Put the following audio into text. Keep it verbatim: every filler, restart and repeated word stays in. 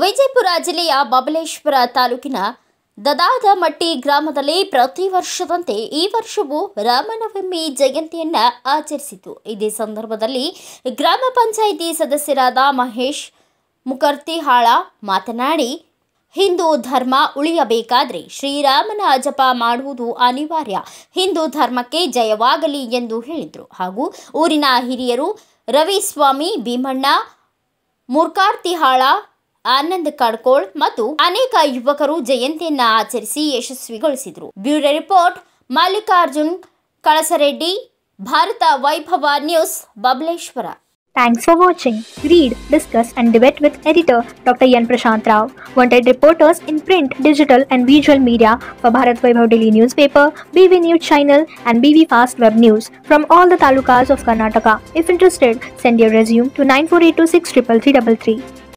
ವಿಜಯಪುರ ಜಿಲ್ಲೆಯ ಬಬಲೇಶ್ವರ ತಾಲೂಕಿನ ದದಾದಮಟ್ಟಿ ಗ್ರಾಮದಲ್ಲಿ ಪ್ರತಿ ವರ್ಷದಂತೆ ಈ ವರ್ಷವೂ ರಾಮನವಮಿ ಜಯಂತಿಯನ್ನು ಆಚರಿಸಿತು. ಇದೇ ಸಂದರ್ಭದಲ್ಲಿ ಗ್ರಾಮ ಪಂಚಾಯಿತಿ ಸದಸ್ಯರಾದ ಮಹೇಶ್ ಮುಕರ್ತಿಹಾಳ ಮಾತನಾಡಿ, ಹಿಂದೂ ಧರ್ಮ ಉಳಿಯಬೇಕಾದರೆ ಶ್ರೀರಾಮನ ಜಪ ಮಾಡುವುದು ಅನಿವಾರ್ಯ. ಹಿಂದೂ ಧರ್ಮಕ್ಕೆ ಜಯವಾಗಲಿ ಎಂದು ಹೇಳಿದರು. ಹಾಗೂ ಊರಿನ ಹಿರಿಯರು ರವಿಸ್ವಾಮಿ, ಭೀಮಣ್ಣ, ಮುರ್ಕಾರ್ತಿಹಾಳ, ಆನಂದ್ ಕಡ್ಕೋಳ್ ಮತ್ತು ಅನೇಕ ಯುವಕರು ಜಯಂತಿಯನ್ನು ಆಚರಿಸಿ ಯಶಸ್ವಿಗೊಳಿಸಿದರು. Bureau report Mallikarjun Kalasareddy, Bharata Vaibhava news, Babaleshwar. Thanks for watching. Read, discuss and debate with editor Doctor Yan Prashant Rao. Wanted reporters in print, digital and visual media for Bharat Vaibhav Daily Newspaper, B V News Channel and B V Fast Web News from all the talukas of Karnataka. If interested, send your resume to nine four eight two six three three three three.